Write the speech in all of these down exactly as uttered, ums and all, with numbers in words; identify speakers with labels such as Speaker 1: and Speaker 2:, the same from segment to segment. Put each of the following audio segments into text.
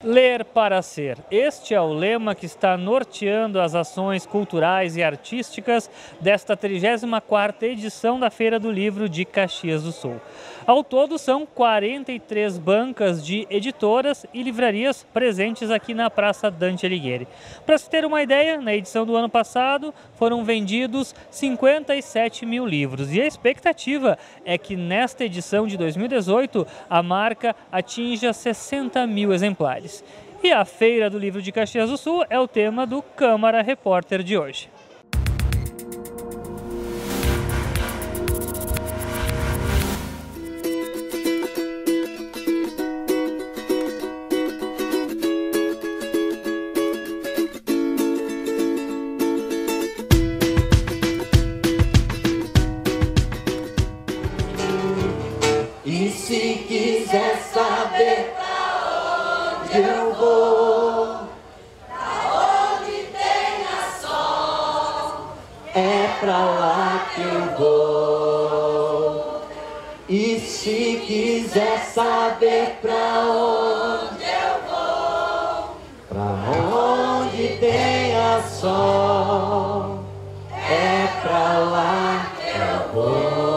Speaker 1: Ler para ser. Este é o lema que está norteando as ações culturais e artísticas desta trigésima quarta edição da Feira do Livro de Caxias do Sul. Ao todo, são quarenta e três bancas de editoras e livrarias presentes aqui na Praça Dante Alighieri. Para se ter uma ideia, na edição do ano passado foram vendidos cinquenta e sete mil livros e a expectativa é que nesta edição de dois mil e dezoito a marca atinja sessenta mil exemplares. E a Feira do Livro de Caxias do Sul é o tema do Câmara Repórter de hoje.
Speaker 2: E se quiser saber eu vou, pra onde tenha sol, é pra lá que eu vou. E se quiser saber pra onde eu vou, pra onde tenha sol, é pra lá que eu vou.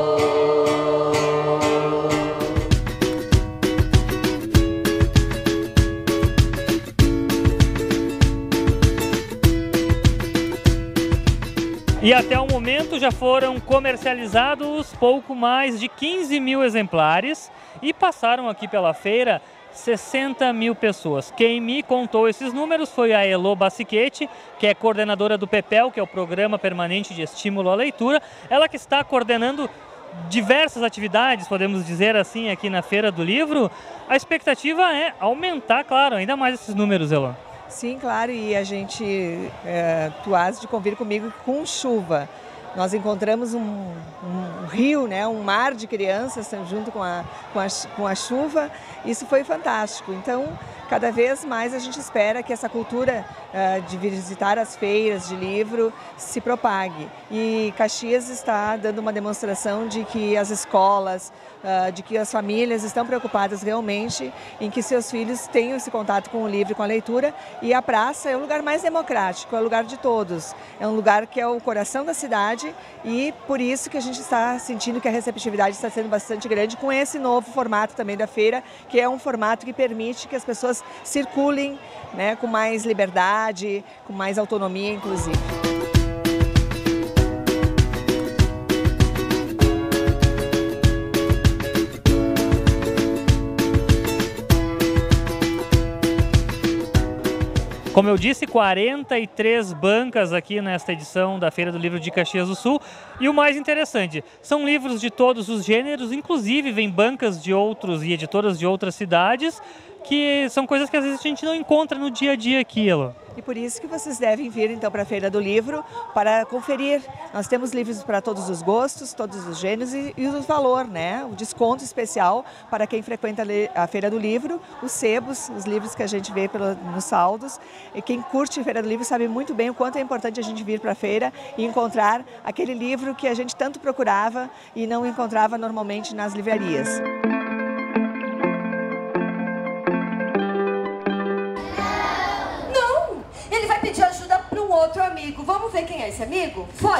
Speaker 1: E até o momento já foram comercializados pouco mais de quinze mil exemplares e passaram aqui pela feira sessenta mil pessoas. Quem me contou esses números foi a Elô Bassichetti, que é coordenadora do PEPEL, que é o Programa Permanente de Estímulo à Leitura. Ela que está coordenando diversas atividades, podemos dizer assim, aqui na Feira do Livro. A expectativa é aumentar, claro, ainda mais esses números, Elô.
Speaker 3: Sim, claro, e a gente, é, tu has de convir comigo com chuva. Nós encontramos um, um rio, né, um mar de crianças junto com a, com, a, com a chuva. Isso foi fantástico. Então, cada vez mais a gente espera que essa cultura uh, de visitar as feiras de livro se propague. E Caxias está dando uma demonstração de que as escolas, uh, de que as famílias estão preocupadas realmente em que seus filhos tenham esse contato com o livro e com a leitura. E a praça é o lugar mais democrático, é o lugar de todos. É um lugar que é o coração da cidade e por isso que a gente está sentindo que a receptividade está sendo bastante grande com esse novo formato também da feira, que é um formato que permite que as pessoas circulem, né, com mais liberdade, com mais autonomia, inclusive.
Speaker 1: Como eu disse, quarenta e três bancas aqui nesta edição da Feira do Livro de Caxias do Sul. E o mais interessante, são livros de todos os gêneros, inclusive vem bancas de outros e editoras de outras cidades, que são coisas que às vezes a gente não encontra no dia a dia aqui, Elô.
Speaker 3: E por isso que vocês devem vir então para a Feira do Livro para conferir. Nós temos livros para todos os gostos, todos os gêneros e, e o valor, né? O desconto especial para quem frequenta a Feira do Livro, os sebos, os livros que a gente vê pelo, nos saldos. E quem curte a Feira do Livro sabe muito bem o quanto é importante a gente vir para a feira e encontrar aquele livro que a gente tanto procurava e não encontrava normalmente nas livrarias.
Speaker 4: Pedir ajuda para um outro amigo. Vamos ver quem é esse amigo? Foi!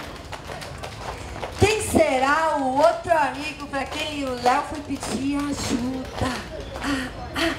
Speaker 4: Quem será o outro amigo para quem o Léo foi pedir ajuda? Ah, ah.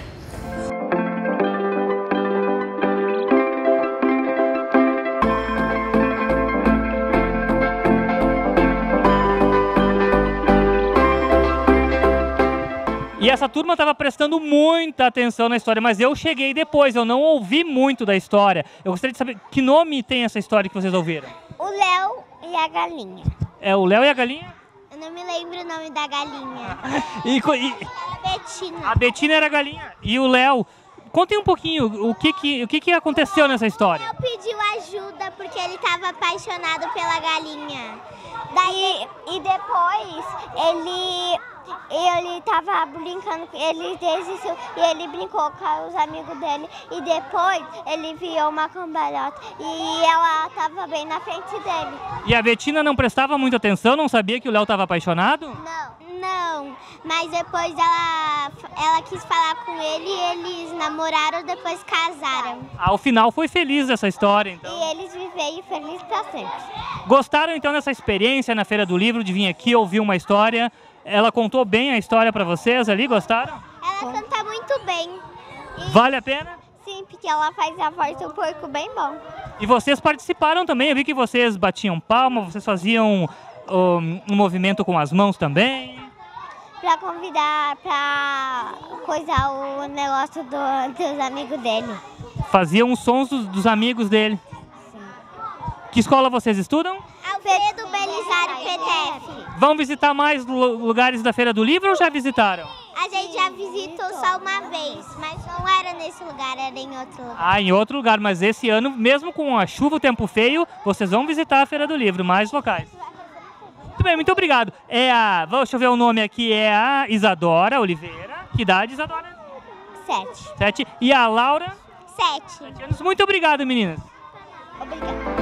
Speaker 1: E essa turma estava prestando muita atenção na história, mas eu cheguei depois, eu não ouvi muito da história. Eu gostaria de saber que nome tem essa história que vocês ouviram?
Speaker 5: O Léo e a Galinha.
Speaker 1: É o Léo e a Galinha?
Speaker 5: Eu não me lembro o nome da galinha.
Speaker 1: e, e,
Speaker 5: a Betina.
Speaker 1: A Betina era a galinha. E o Léo, contem um pouquinho o que, que, o que, que aconteceu nessa história.
Speaker 5: O Léo pediu ajuda porque ele estava apaixonado pela galinha. Daí, e depois ele... ele tava brincando, ele desistiu e ele brincou com os amigos dele e depois ele viu uma cambalhota e ela tava bem na frente dele.
Speaker 1: E a Betina não prestava muita atenção, não sabia que o Léo estava apaixonado?
Speaker 5: Não, não. não, mas depois ela, ela quis falar com ele e eles namoraram, depois casaram.
Speaker 1: Ah, o final foi feliz essa história, então.
Speaker 5: E eles viveram felizes pra sempre.
Speaker 1: Gostaram então dessa experiência na Feira do Livro, de vir aqui ouvir uma história? Ela contou bem a história para vocês ali, gostaram?
Speaker 5: Ela canta muito bem. E,
Speaker 1: Vale a pena?
Speaker 5: sim, porque ela faz a voz do porco bem bom.
Speaker 1: E vocês participaram também, eu vi que vocês batiam palma, vocês faziam um, um movimento com as mãos também.
Speaker 5: Pra convidar, pra coisar o negócio do, dos amigos dele.
Speaker 1: Faziam os sons dos, dos amigos dele.
Speaker 5: Sim.
Speaker 1: Que escola vocês estudam?
Speaker 5: Alfredo Belisário P T F.
Speaker 1: Vão visitar mais lu- lugares da Feira do Livro ou já visitaram?
Speaker 5: A gente já visitou só uma vez, mas não era nesse lugar, era em outro lugar.
Speaker 1: Ah, em outro lugar, mas esse ano, mesmo com a chuva, o tempo feio, vocês vão visitar a Feira do Livro, mais locais. Muito bem, muito obrigado. É a, deixa eu ver o nome aqui, é a Isadora Oliveira. Que idade, Isadora?
Speaker 5: Sete.
Speaker 1: Sete. E a Laura?
Speaker 5: Sete.
Speaker 1: Sete anos. Muito obrigado, meninas.
Speaker 5: Obrigada.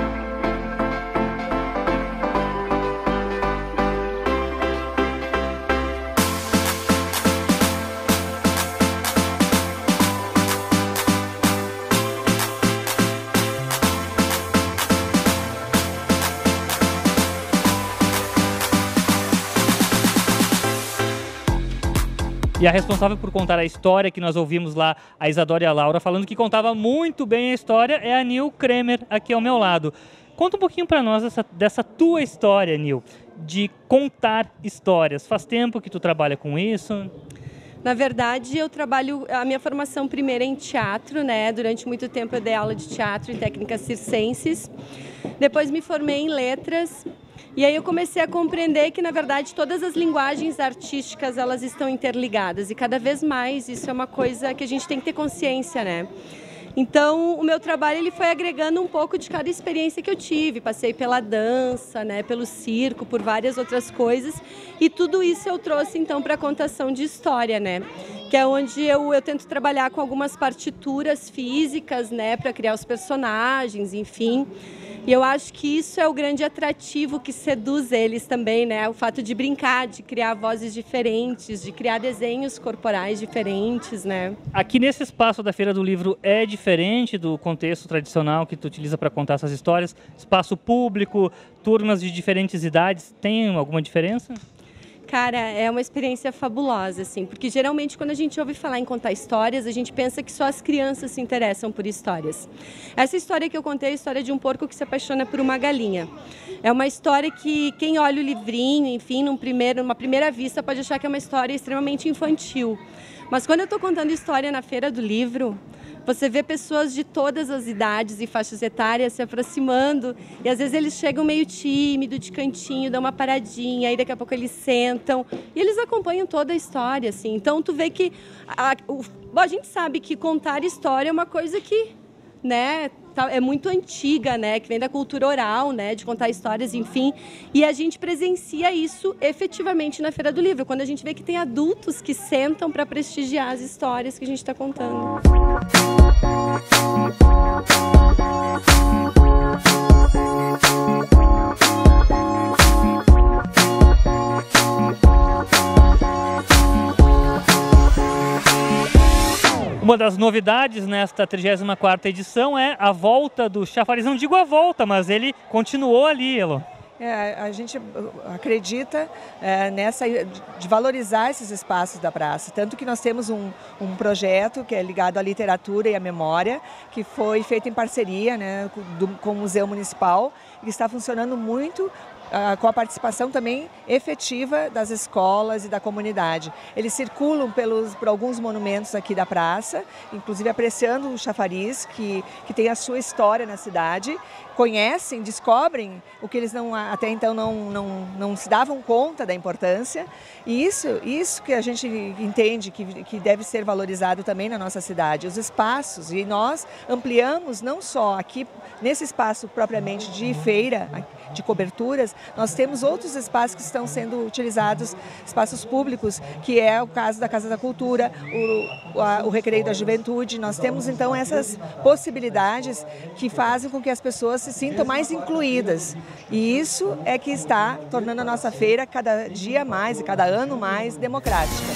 Speaker 1: E a responsável por contar a história que nós ouvimos lá, a Isadora e a Laura, falando que contava muito bem a história, é a Nil Kremer, aqui ao meu lado. Conta um pouquinho para nós dessa, dessa tua história, Nil, de contar histórias. Faz tempo que tu trabalha com isso?
Speaker 6: Na verdade, eu trabalho, a minha formação primeira é em teatro, né? Durante muito tempo eu dei aula de teatro e técnicas circenses. Depois me formei em letras. E aí eu comecei a compreender que, na verdade, todas as linguagens artísticas, elas estão interligadas. E cada vez mais isso é uma coisa que a gente tem que ter consciência, né? Então, o meu trabalho ele foi agregando um pouco de cada experiência que eu tive. Passei pela dança, né, pelo circo, por várias outras coisas. E tudo isso eu trouxe, então, para a contação de história, né? Que é onde eu, eu tento trabalhar com algumas partituras físicas, né, para criar os personagens, enfim. E eu acho que isso é o grande atrativo que seduz eles também, né? O fato de brincar, de criar vozes diferentes, de criar desenhos corporais diferentes, né?
Speaker 1: Aqui nesse espaço da Feira do Livro é diferente do contexto tradicional que tu utiliza para contar essas histórias? Espaço público, turmas de diferentes idades, tem alguma diferença?
Speaker 6: Cara, é uma experiência fabulosa, assim, porque geralmente quando a gente ouve falar em contar histórias, a gente pensa que só as crianças se interessam por histórias. Essa história que eu contei é a história de um porco que se apaixona por uma galinha. É uma história que quem olha o livrinho, enfim, num primeiro, numa primeira vista pode achar que é uma história extremamente infantil. Mas quando eu estou contando história na Feira do Livro, você vê pessoas de todas as idades e faixas etárias se aproximando e às vezes eles chegam meio tímido, de cantinho, dão uma paradinha, aí daqui a pouco eles sentam e eles acompanham toda a história, assim. Então tu vê que a, o, bom, a gente sabe que contar história é uma coisa que, né, é muito antiga, né, que vem da cultura oral, né, de contar histórias, enfim, e a gente presencia isso efetivamente na Feira do Livro, quando a gente vê que tem adultos que sentam para prestigiar as histórias que a gente está contando.
Speaker 1: Uma das novidades nesta trigésima quarta edição é a volta do chafariz. Não digo a volta, mas ele continuou ali, Elo.
Speaker 3: É, a gente acredita é, nessa de valorizar esses espaços da praça, tanto que nós temos um, um projeto que é ligado à literatura e à memória, que foi feito em parceria, né, do, com o Museu Municipal, e que está funcionando muito Uh, com a participação também efetiva das escolas e da comunidade. Eles circulam pelos, por alguns monumentos aqui da praça, inclusive apreciando o chafariz, que, que tem a sua história na cidade, conhecem, descobrem o que eles não, até então não, não, não se davam conta da importância, e isso, isso que a gente entende que, que deve ser valorizado também na nossa cidade, os espaços, e nós ampliamos não só aqui nesse espaço propriamente de feira, feira de coberturas, nós temos outros espaços que estão sendo utilizados, espaços públicos, que é o caso da Casa da Cultura, o, a, o Recreio da Juventude. Nós temos então essas possibilidades que fazem com que as pessoas se sintam mais incluídas. E isso é que está tornando a nossa feira cada dia mais e cada ano mais democrática.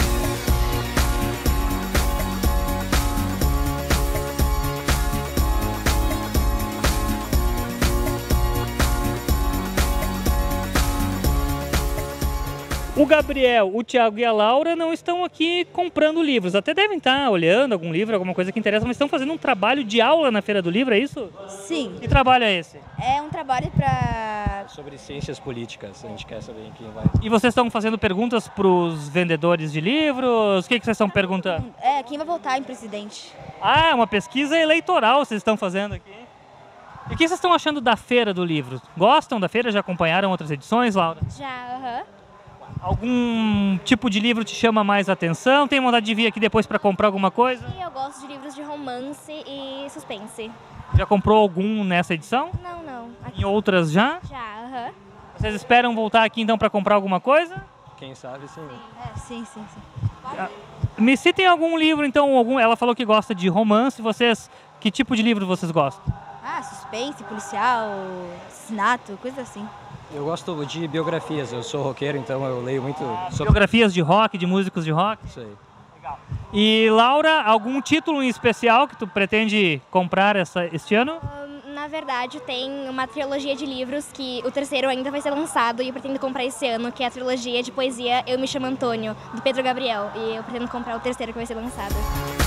Speaker 1: O Gabriel, o Thiago e a Laura não estão aqui comprando livros. Até devem estar olhando algum livro, alguma coisa que interessa, mas estão fazendo um trabalho de aula na Feira do Livro, é isso?
Speaker 7: Sim.
Speaker 1: Que trabalho é esse?
Speaker 7: É um trabalho para...
Speaker 8: Sobre ciências políticas, a gente quer saber quem vai...
Speaker 1: E vocês estão fazendo perguntas para os vendedores de livros? O que, que vocês estão perguntando?
Speaker 7: É, quem vai votar em presidente?
Speaker 1: Ah, uma pesquisa eleitoral vocês estão fazendo aqui. E o que vocês estão achando da Feira do Livro? Gostam da feira? Já acompanharam outras edições, Laura?
Speaker 5: Já, aham.
Speaker 1: Algum tipo de livro te chama mais atenção? Tem vontade de vir aqui depois para comprar alguma coisa?
Speaker 5: E eu gosto de livros de romance e suspense.
Speaker 1: Já comprou algum nessa edição?
Speaker 5: Não, não. Aqui
Speaker 1: Em outras já?
Speaker 5: já, aham.
Speaker 1: Vocês esperam voltar aqui então para comprar alguma coisa?
Speaker 8: Quem sabe, sim.
Speaker 7: É, sim, sim, sim.
Speaker 1: Me citem algum livro então, algum... ela falou que gosta de romance, vocês, que tipo de livro vocês gostam?
Speaker 7: Ah, suspense, policial, assassinato, coisa assim.
Speaker 8: Eu gosto de biografias, eu sou roqueiro, então eu leio muito sobre
Speaker 1: Biografias de rock, de músicos de rock?
Speaker 8: isso aí.
Speaker 1: E Laura, algum título em especial que tu pretende comprar essa, este ano?
Speaker 5: Hum, Na verdade, tem uma trilogia de livros que o terceiro ainda vai ser lançado e eu pretendo comprar esse ano, que é a trilogia de poesia Eu Me Chamo Antônio, do Pedro Gabriel. E eu pretendo comprar o terceiro que vai ser lançado.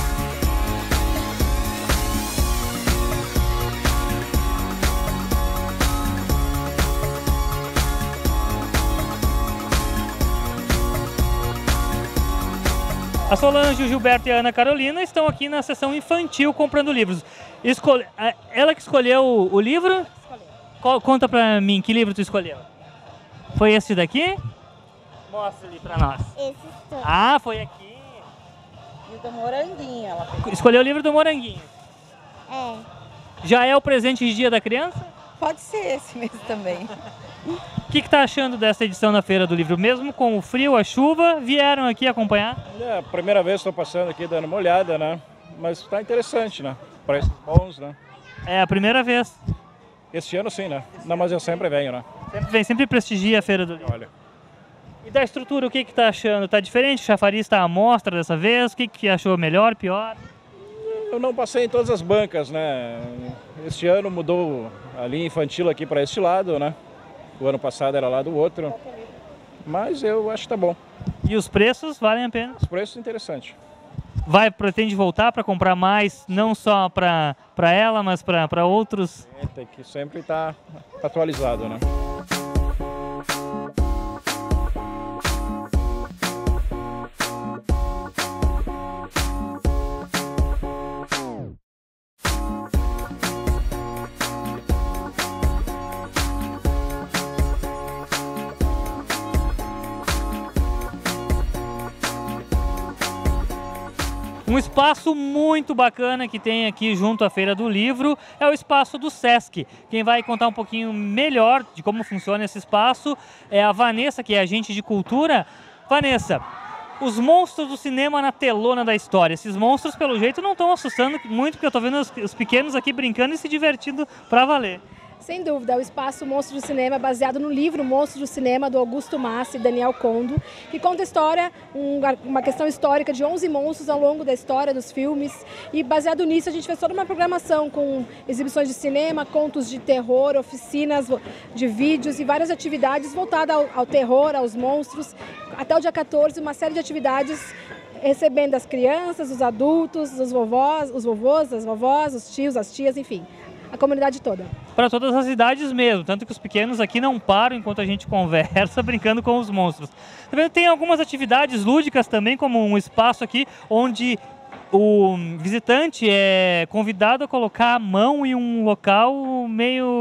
Speaker 1: A Solange, o Gilberto e a Ana Carolina estão aqui na seção infantil comprando livros. Escolhe... Ela que escolheu o livro? Escolheu. Conta pra mim, que livro tu escolheu? Foi esse daqui? Mostra ali pra nós.
Speaker 5: Esse estou.
Speaker 1: Ah, foi aqui.
Speaker 3: E o do Moranguinho, ela pegou.
Speaker 1: Escolheu o livro do Moranguinho.
Speaker 5: É.
Speaker 1: Já é o presente de dia da criança?
Speaker 3: Pode ser esse mesmo também.
Speaker 1: O que que tá achando dessa edição da Feira do Livro? Mesmo com o frio, a chuva, vieram aqui acompanhar?
Speaker 9: É a primeira vez que estou passando aqui dando uma olhada, né? Mas está interessante, né? Preços bons, né?
Speaker 1: É a primeira vez.
Speaker 9: Este ano sim, né? Não, mas eu sempre venho, né?
Speaker 1: Sempre vem, sempre prestigia a Feira do Livro.
Speaker 9: Olha,
Speaker 1: E da estrutura, o que que tá achando? Tá diferente? O chafariz está à mostra dessa vez? O que que achou melhor, pior?
Speaker 9: eu não passei em todas as bancas, né? Este ano mudou a linha infantil aqui para este lado, né? O ano passado era lá do outro. Mas eu acho que tá bom.
Speaker 1: E os preços valem a pena?
Speaker 9: Os preços interessantes.
Speaker 1: Vai, pretende voltar para comprar mais, não só para para ela, mas para outros?
Speaker 9: É, tem que sempre estar atualizado, né?
Speaker 1: Um espaço muito bacana que tem aqui junto à Feira do Livro é o espaço do Sesc. Quem vai contar um pouquinho melhor de como funciona esse espaço é a Vanessa, que é agente de cultura. Vanessa, os monstros do cinema na telona da história. Esses monstros, pelo jeito, não estão assustando muito, porque eu estou vendo os, os pequenos aqui brincando e se divertindo para valer.
Speaker 10: Sem dúvida, é o espaço Monstro do Cinema, baseado no livro Monstro do Cinema, do Augusto Massi e Daniel Condo, que conta a história, um, uma questão histórica de onze monstros ao longo da história dos filmes. E baseado nisso, a gente fez toda uma programação com exibições de cinema, contos de terror, oficinas de vídeos e várias atividades voltadas ao, ao terror, aos monstros. Até o dia quatorze, uma série de atividades recebendo as crianças, os adultos, os vovós, os vovôs, as vovós, os tios, as tias, enfim, a comunidade toda.
Speaker 1: Para todas as idades mesmo, tanto que os pequenos aqui não param enquanto a gente conversa brincando com os monstros. Tem algumas atividades lúdicas também, como um espaço aqui onde o visitante é convidado a colocar a mão em um local meio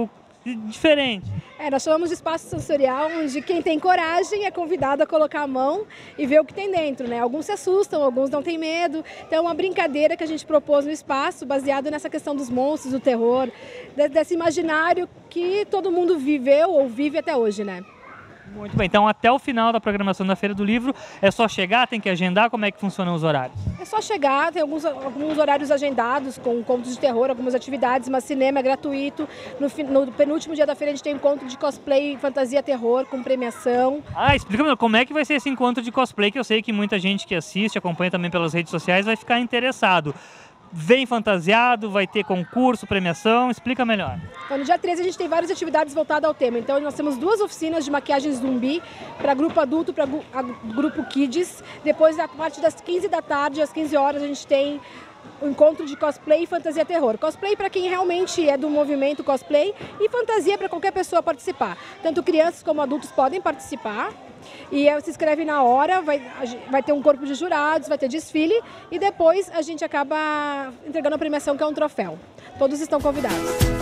Speaker 1: diferente.
Speaker 10: É, nós chamamos de espaço sensorial, onde quem tem coragem é convidado a colocar a mão e ver o que tem dentro, né? Alguns se assustam, alguns não têm medo. Então é uma brincadeira que a gente propôs no espaço, baseado nessa questão dos monstros, do terror, desse imaginário que todo mundo viveu ou vive até hoje, né?
Speaker 1: Muito bem, então até o final da programação da Feira do Livro é só chegar, tem que agendar, como é que funcionam os horários?
Speaker 10: É só chegar, tem alguns, alguns horários agendados com contos de terror, algumas atividades, mas cinema é gratuito. No, no penúltimo dia da feira a gente tem um encontro de cosplay, fantasia, terror, com premiação.
Speaker 1: Ah, explica-me como é que vai ser esse encontro de cosplay, que eu sei que muita gente que assiste, acompanha também pelas redes sociais, vai ficar interessado. Vem fantasiado, vai ter concurso, premiação, explica melhor.
Speaker 10: Então, no dia treze a gente tem várias atividades voltadas ao tema. Então nós temos duas oficinas de maquiagem zumbi para grupo adulto e para grupo kids. Depois, a partir das quinze da tarde, às quinze horas, a gente tem o encontro de cosplay e fantasia terror. Cosplay para quem realmente é do movimento cosplay e fantasia para qualquer pessoa participar. Tanto crianças como adultos podem participar. E se inscreve na hora, vai, vai ter um corpo de jurados, vai ter desfile e depois a gente acaba entregando a premiação, que é um troféu. Todos estão convidados.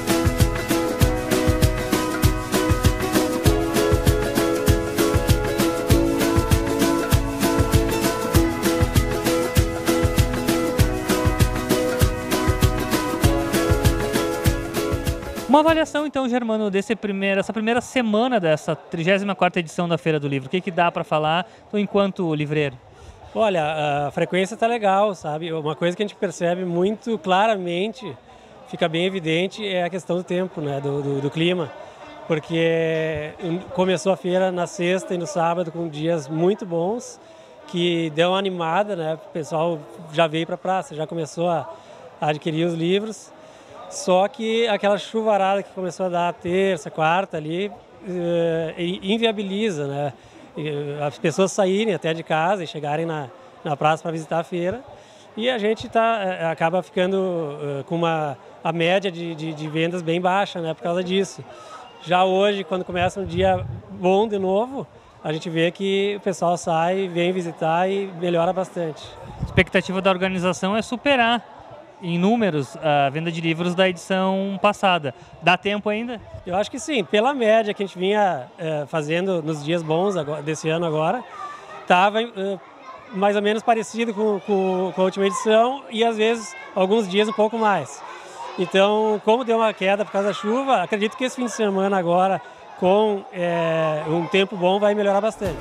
Speaker 1: Uma avaliação, então, Germano, desse primeiro, essa primeira semana dessa trigésima quarta edição da Feira do Livro. O que, que dá para falar enquanto livreiro?
Speaker 11: Olha, a frequência está legal, sabe? Uma coisa que a gente percebe muito claramente, fica bem evidente, é a questão do tempo, né? do, do, do clima. Porque começou a feira na sexta e no sábado com dias muito bons, que deu uma animada, né? O pessoal já veio para a praça, já começou a, a adquirir os livros. Só que aquela chuvarada que começou a dar terça, quarta ali, eh, inviabiliza, né? As pessoas saírem até de casa e chegarem na, na praça para visitar a feira. E a gente tá, acaba ficando uh, com uma a média de, de, de vendas bem baixa, né? Por causa disso. Já hoje, quando começa um dia bom de novo, a gente vê que o pessoal sai, vem visitar e melhora bastante.
Speaker 1: A expectativa da organização é superar em números a venda de livros da edição passada. Dá tempo ainda?
Speaker 11: Eu acho que sim. Pela média que a gente vinha é, fazendo nos dias bons agora, desse ano agora, estava é, mais ou menos parecido com, com, com a última edição e às vezes alguns dias um pouco mais. Então, como deu uma queda por causa da chuva, acredito que esse fim de semana agora, com é, um tempo bom, vai melhorar bastante.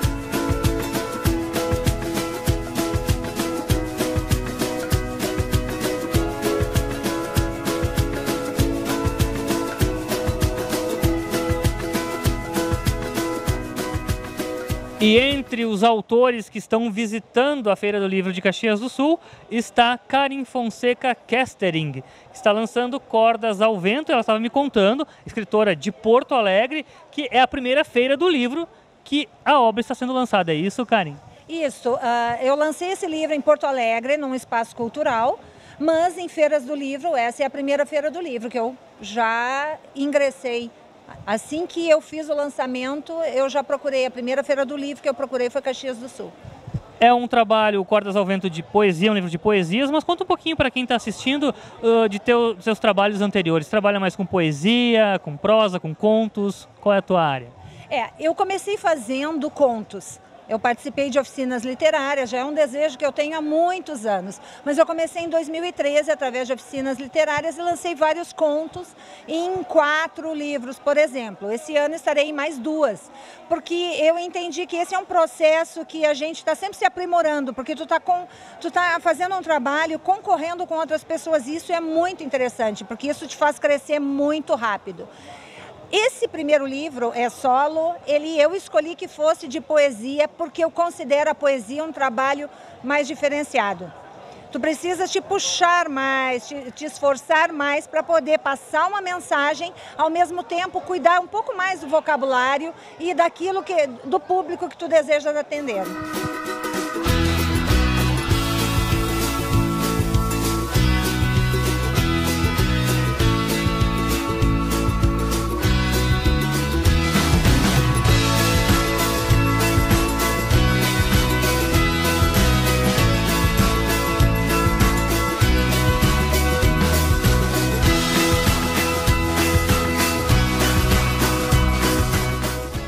Speaker 1: E entre os autores que estão visitando a Feira do Livro de Caxias do Sul está Karin Fonseca Kestering, que está lançando Cordas ao Vento. Ela estava me contando, escritora de Porto Alegre, que é a primeira feira do livro que a obra está sendo lançada. É isso, Karin?
Speaker 12: Isso. Uh, eu lancei esse livro em Porto Alegre, num espaço cultural, mas em feiras do livro, essa é a primeira feira do livro que eu já ingressei. Assim que eu fiz o lançamento, eu já procurei. A primeira feira do livro que eu procurei foi Caxias do Sul.
Speaker 1: É um trabalho, Cordas ao Vento, de poesia, um livro de poesias, mas conta um pouquinho para quem está assistindo uh, de teu, seus trabalhos anteriores. Trabalha mais com poesia, com prosa, com contos? Qual é a tua área?
Speaker 12: É, eu comecei fazendo contos. Eu participei de oficinas literárias, já é um desejo que eu tenho há muitos anos. Mas eu comecei em dois mil e treze através de oficinas literárias e lancei vários contos em quatro livros, por exemplo. Esse ano estarei em mais duas, porque eu entendi que esse é um processo que a gente está sempre se aprimorando, porque tu está tu tá fazendo um trabalho, concorrendo com outras pessoas, e isso é muito interessante, porque isso te faz crescer muito rápido. Esse primeiro livro é solo, ele, eu escolhi que fosse de poesia porque eu considero a poesia um trabalho mais diferenciado. Tu precisa te puxar mais, te, te esforçar mais para poder passar uma mensagem, ao mesmo tempo cuidar um pouco mais do vocabulário e daquilo que, do público que tu desejas atender.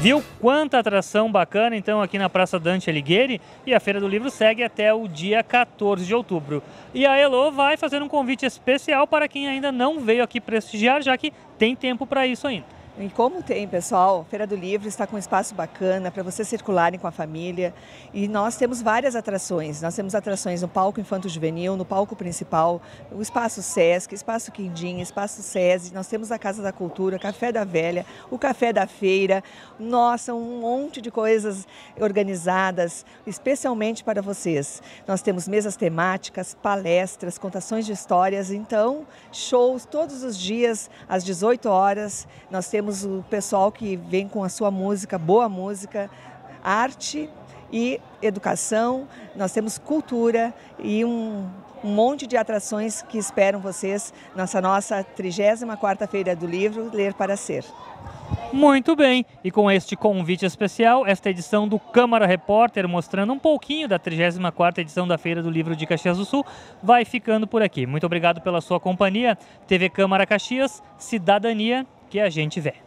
Speaker 1: Viu quanta atração bacana então aqui na Praça Dante Alighieri? E a Feira do Livro segue até o dia quatorze de outubro. E a Elo vai fazer um convite especial para quem ainda não veio aqui prestigiar, já que tem tempo para isso ainda.
Speaker 3: E como tem, pessoal, a Feira do Livro está com um espaço bacana para vocês circularem com a família. E nós temos várias atrações. Nós temos atrações no palco infanto-juvenil, no palco principal, o Espaço Sesc, Espaço Quindim, Espaço SESI. Nós temos a Casa da Cultura, Café da Velha, o Café da Feira. Nossa, um monte de coisas organizadas, especialmente para vocês. Nós temos mesas temáticas, palestras, contações de histórias. Então, shows todos os dias, às dezoito horas. Nós temos Temos o pessoal que vem com a sua música, boa música, arte e educação. Nós temos cultura e um, um monte de atrações que esperam vocês nessa nossa trigésima quarta Feira do Livro, Ler para Ser.
Speaker 1: Muito bem, e com este convite especial, esta edição do Câmara Repórter, mostrando um pouquinho da trigésima quarta edição da Feira do Livro de Caxias do Sul, vai ficando por aqui. Muito obrigado pela sua companhia. T V Câmara Caxias, cidadania que a gente vê.